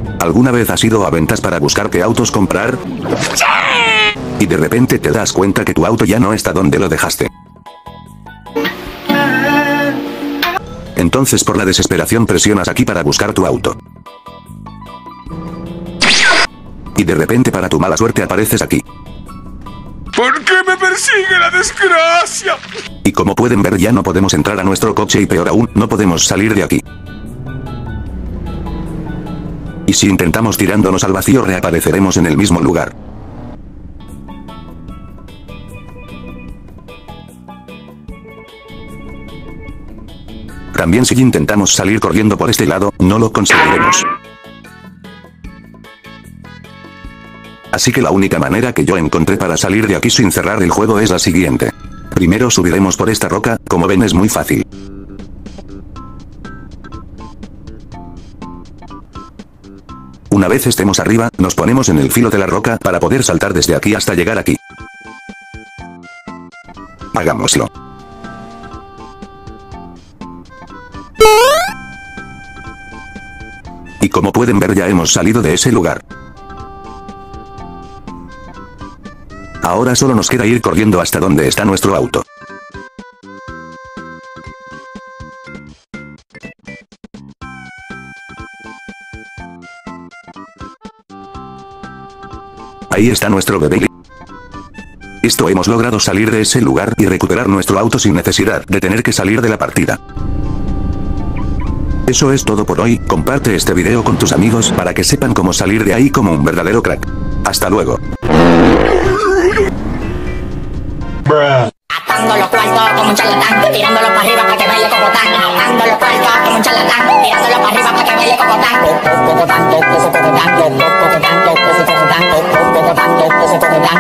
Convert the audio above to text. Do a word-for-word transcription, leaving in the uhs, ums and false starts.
¿Alguna vez has ido a ventas para buscar qué autos comprar? Y de repente te das cuenta que tu auto ya no está donde lo dejaste. Entonces por la desesperación presionas aquí para buscar tu auto. Y de repente para tu mala suerte apareces aquí. ¿Por qué me persigue la desgracia? Y como pueden ver ya no podemos entrar a nuestro coche y peor aún, no podemos salir de aquí. Y si intentamos tirándonos al vacío reapareceremos en el mismo lugar. También si intentamos salir corriendo por este lado, no lo conseguiremos. Así que la única manera que yo encontré para salir de aquí sin cerrar el juego es la siguiente. Primero subiremos por esta roca, como ven es muy fácil. Una vez estemos arriba, nos ponemos en el filo de la roca para poder saltar desde aquí hasta llegar aquí. Hagámoslo. Y como pueden ver ya hemos salido de ese lugar. Ahora solo nos queda ir corriendo hasta donde está nuestro auto. Ahí está nuestro bebé. Listo, hemos logrado salir de ese lugar y recuperar nuestro auto sin necesidad de tener que salir de la partida. Eso es todo por hoy, comparte este video con tus amigos para que sepan cómo salir de ahí como un verdadero crack. Hasta luego. Atando los cuartos como un charlatán, tirándolo para arriba para que baile cocotán. Atando los cuartos como un charlatán, tirándolo para arriba para que baile cocotán. Cocotán, cocotán, cocotán, cocotán, cocotán, cocotán, cocotán, cocotán.